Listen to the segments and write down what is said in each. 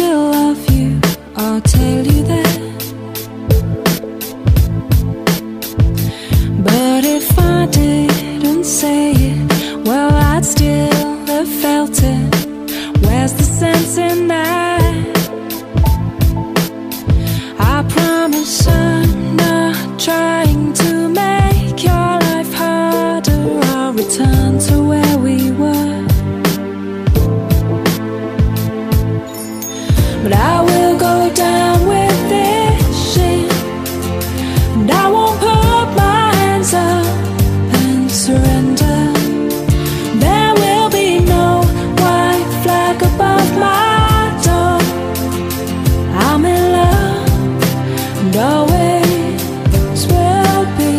still love you, I'll tell you that. But if I didn't say it, well, I'd still have felt it. Where's the sense in that? I promise I'm not trying to make your life harder. I'll return to where we were. But I will go down with this shit, and I won't put my hands up and surrender. There will be no white flag above my door. I'm in love and always will be.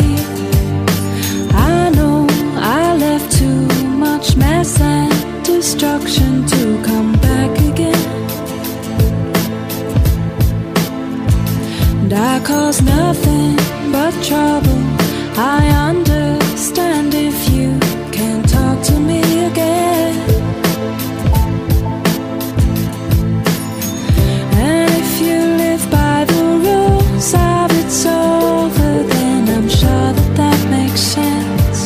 I know I left too much mess and destruction to come back again. And I cause nothing but trouble. I understand if you can't talk to me again. And if you live by the rules of it's over, then I'm sure that that makes sense.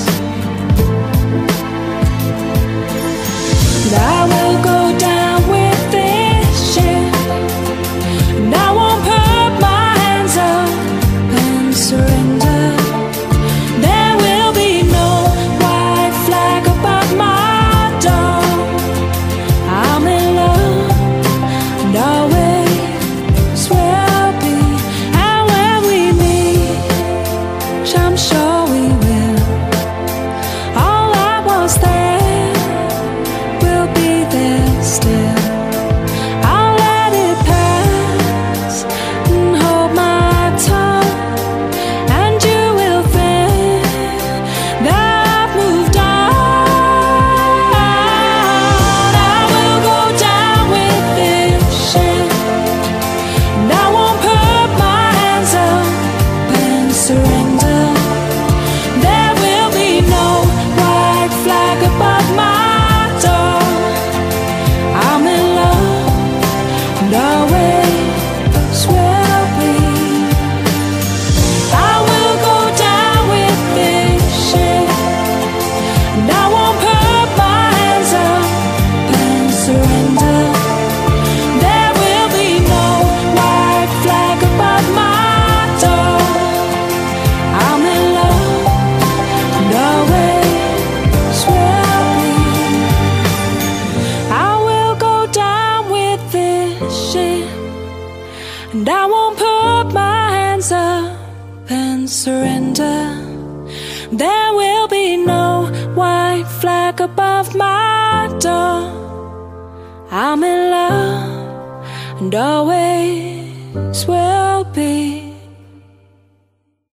And I will go down with this shit, and I won't put my hands up and surrender. There will be no white flag above my door. I'm in love and always will be. And when we meet, which I'm sure we will, all that was there will be there still. I'll let it pass and hold my tongue, and you will think that I've moved on. I will go down with this shit, and I won't put my hands up and surrender. There will be no white flag above my door. I'm in love and always will be. I will go down with this shit, and I won't put my hands up and surrender. There will be no white flag above my door. I'm in love and always will be. I will go down with this shit, and I won't put my hands up and surrender. There will be no white flag above my door. I'm in love and always will be.